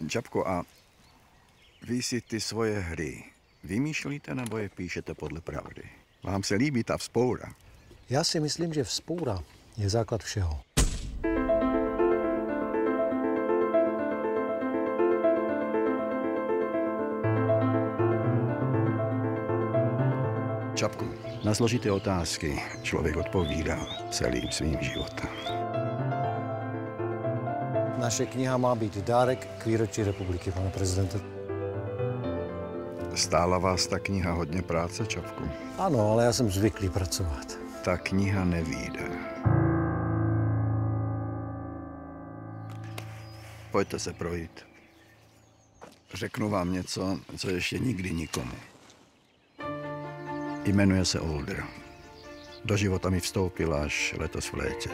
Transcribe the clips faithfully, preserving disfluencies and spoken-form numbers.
Čapko, a vy si ty svoje hry vymýšlíte, nebo je píšete podle pravdy? Vám se líbí ta vzpoura? Já si myslím, že vzpoura je základ všeho. Čapku, na složité otázky člověk odpovídá celým svým životem. Naše kniha má být dárek k výročí republiky, pane prezidente. Stála vás ta kniha hodně práce, Čapku? Ano, ale já jsem zvyklý pracovat. Ta kniha nevyjde. Pojďte se projít. Řeknu vám něco, co ještě nikdy nikomu. Jmenuje se Older. Do života mi vstoupil až letos v létě.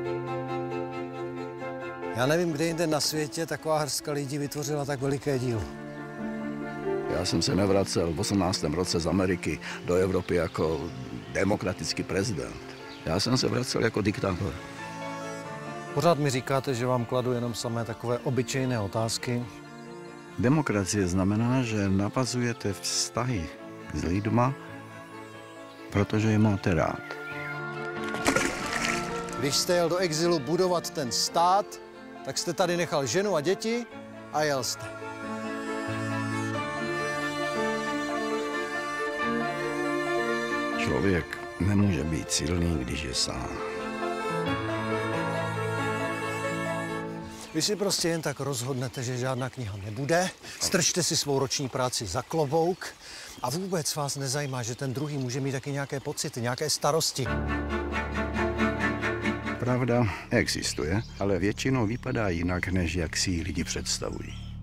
Já nevím, kde jinde na světě taková hrstka lidí vytvořila tak veliké dílo. Já jsem se nevracel v osmnáctém roce z Ameriky do Evropy jako demokratický prezident. Já jsem se vracel jako diktátor. Pořád mi říkáte, že vám kladu jenom samé takové obyčejné otázky. Demokracie znamená, že navazujete vztahy s lidma, protože je máte rád. Když jste jel do exilu budovat ten stát, tak jste tady nechal ženu a děti a jel jste. Člověk nemůže být silný, když je sám. Vy si prostě jen tak rozhodnete, že žádná kniha nebude, strčte si svou roční práci za klobouk a vůbec vás nezajímá, že ten druhý může mít taky nějaké pocity, nějaké starosti. Pravda existuje, ale většinou vypadá jinak, než jak si ji lidi představují.